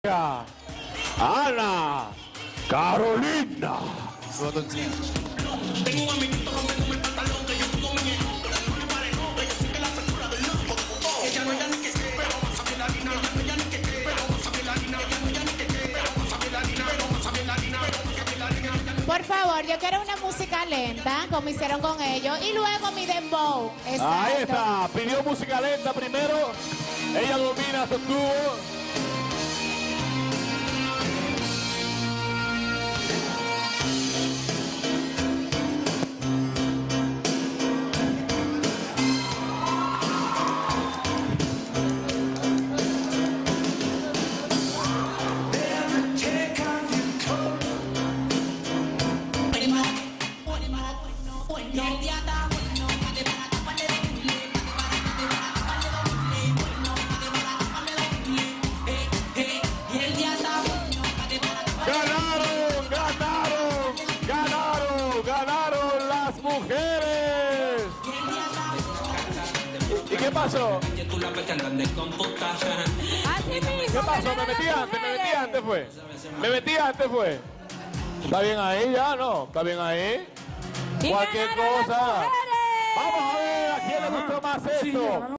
Ana Carolina. Tengo un amiguito rompiéndome el pantalón que yo pongo muñeco, que la luna parejo, que yo sigue la frescura del loco. Ella no ya ni que sé, pero vamos a ver la lina. Ella no ya ni que sé, pero vamos a ver la lina. Ella no ya ni que sé, pero vamos a ver la lina. Vamos a ver la lina, vamos a ver la lina. Por favor, yo quiero una música lenta, como hicieron con ellos, y luego mi dembow. Exacto. Ahí está, pidió música lenta primero. Ella domina, sostuvo. Ganaron las mujeres. ¿Y qué pasó? ¿Qué pasó? Me metí antes fue. ¿Está bien ahí ya? ¿No? ¿Está bien ahí? Cualquier cosa. Vamos a ver a quién le gustó más esto.